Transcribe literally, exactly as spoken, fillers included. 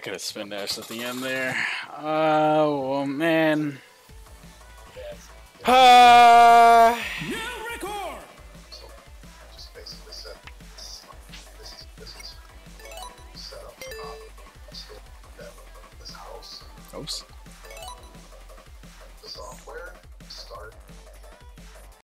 could have spin dashed at the end there. Oh, man. Uh, New record. So just basically said this this is this is set up um, so that this house. oops. The software start